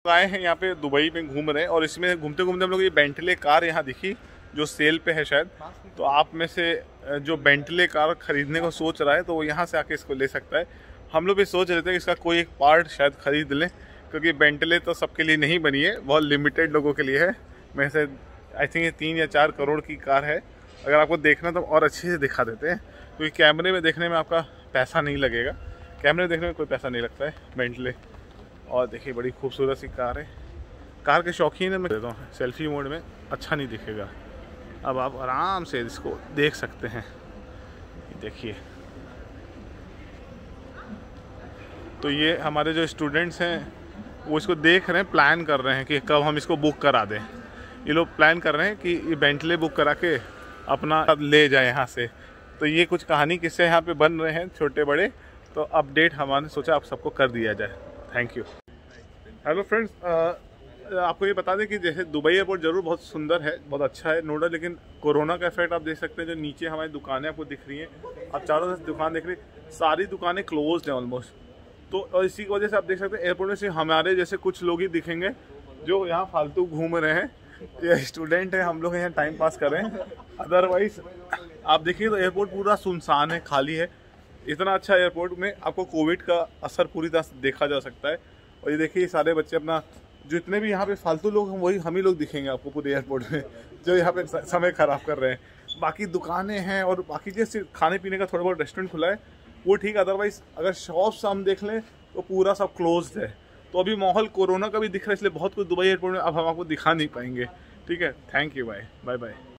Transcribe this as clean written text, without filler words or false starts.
आए हैं यहाँ पे दुबई में घूम रहे हैं और इसमें घूमते घूमते हम लोग ये बेंटले कार यहाँ दिखी जो सेल पे है शायद। तो आप में से जो बेंटले कार खरीदने को सोच रहा है तो वो यहाँ से आके इसको ले सकता है। हम लोग भी सोच रहे थे कि इसका कोई एक पार्ट शायद खरीद लें, क्योंकि बेंटले तो सबके लिए नहीं बनी है, बहुत लिमिटेड लोगों के लिए है। मैं से आई थिंक ये 3 या 4 करोड़ की कार है। अगर आपको देखना तो और अच्छे से दिखा देते हैं, क्योंकि कैमरे में देखने में आपका पैसा नहीं लगेगा। कैमरे में देखने में कोई पैसा नहीं लगता है बेंटले। और देखिए बड़ी खूबसूरत सी कार है। कार के शौकीन है, मैं देता हूँ सेल्फी मोड में अच्छा नहीं दिखेगा। अब आप आराम से इसको देख सकते हैं, देखिए। तो ये हमारे जो स्टूडेंट्स हैं वो इसको देख रहे हैं, प्लान कर रहे हैं कि कब हम इसको बुक करा दें। ये लोग प्लान कर रहे हैं कि ये बेंटले बुक करा के अपना ले जाए यहाँ से। तो ये कुछ कहानी किस्से यहाँ पे बन रहे हैं छोटे बड़े, तो अपडेट हमारे सोचा आप सबको कर दिया जाए। Thank you. हेलो फ्रेंड्स, आपको ये बता दें कि जैसे दुबई एयरपोर्ट ज़रूर बहुत सुंदर है, बहुत अच्छा है, नो डाउट, लेकिन कोरोना का इफेक्ट आप देख सकते हैं। जो नीचे हमारी दुकानें आपको दिख रही हैं, आप चारों तरफ दुकान देख रही हैं, सारी दुकानें क्लोज्ड हैं ऑलमोस्ट। तो और इसी की वजह से आप देख सकते हैं एयरपोर्ट में सिर्फ हमारे जैसे कुछ लोग ही दिखेंगे जो यहाँ फालतू घूम रहे हैं। ये स्टूडेंट हैं, हम लोग यहाँ टाइम पास कर रहे हैं। अदरवाइज आप देखिए तो एयरपोर्ट पूरा सुनसान है, खाली है। इतना अच्छा एयरपोर्ट में आपको कोविड का असर पूरी तरह से देखा जा सकता है। और ये देखिए सारे बच्चे अपना, जितने भी यहाँ पे फालतू लोग हैं वही हम ही लोग दिखेंगे आपको पूरे एयरपोर्ट में, जो यहाँ पे समय खराब कर रहे हैं। बाकी दुकानें हैं और बाकी जैसे खाने पीने का थोड़ा बहुत रेस्टोरेंट खुला है वो ठीक है। अदरवाइज अगर शॉप्स हम देख लें तो पूरा सब क्लोज्ड है। तो अभी माहौल कोरोना का भी दिख रहा है, इसलिए बहुत कुछ दुबई एयरपोर्ट में अब हम आपको दिखा नहीं पाएंगे। ठीक है, thank you, bye bye bye.